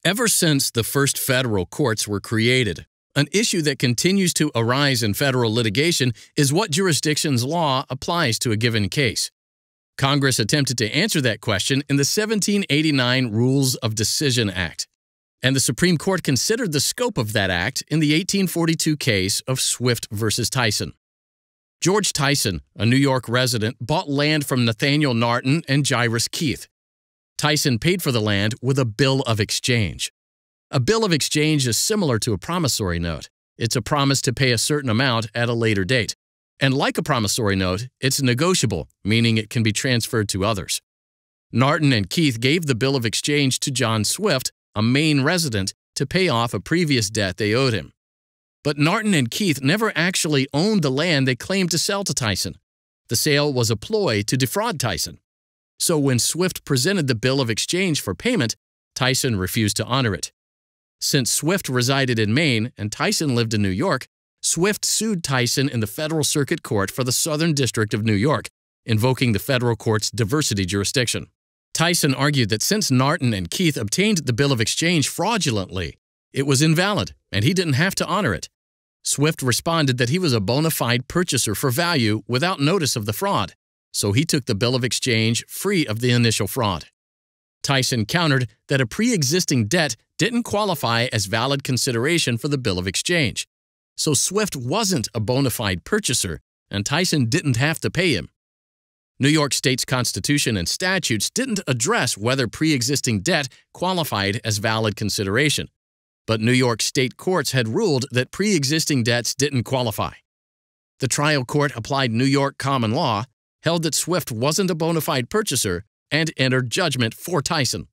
Ever since the first federal courts were created, an issue that continues to arise in federal litigation is what jurisdiction's law applies to a given case. Congress attempted to answer that question in the 1789 Rules of Decision Act, and the Supreme Court considered the scope of that act in the 1842 case of Swift v. Tyson. George Tyson, a New York resident, bought land from Nathanial Narton and Jairus Keith. Tyson paid for the land with a bill of exchange. A bill of exchange is similar to a promissory note. It's a promise to pay a certain amount at a later date. And like a promissory note, it's negotiable, meaning it can be transferred to others. Narton and Keith gave the bill of exchange to John Swift, a Maine resident, to pay off a previous debt they owed him. But Narton and Keith never actually owned the land they claimed to sell to Tyson. The sale was a ploy to defraud Tyson. So when Swift presented the bill of exchange for payment, Tyson refused to honor it. Since Swift resided in Maine and Tyson lived in New York, Swift sued Tyson in the Federal Circuit Court for the Southern District of New York, invoking the federal court's diversity jurisdiction. Tyson argued that since Narton and Keith obtained the bill of exchange fraudulently, it was invalid and he didn't have to honor it. Swift responded that he was a bona fide purchaser for value without notice of the fraud, so he took the bill of exchange free of the initial fraud. Tyson countered that a pre-existing debt didn't qualify as valid consideration for the bill of exchange, so Swift wasn't a bona fide purchaser and Tyson didn't have to pay him. New York State's Constitution and statutes didn't address whether pre-existing debt qualified as valid consideration, but New York State courts had ruled that pre-existing debts didn't qualify. The trial court applied New York common law, held that Swift wasn't a bona fide purchaser, and entered judgment for Tyson.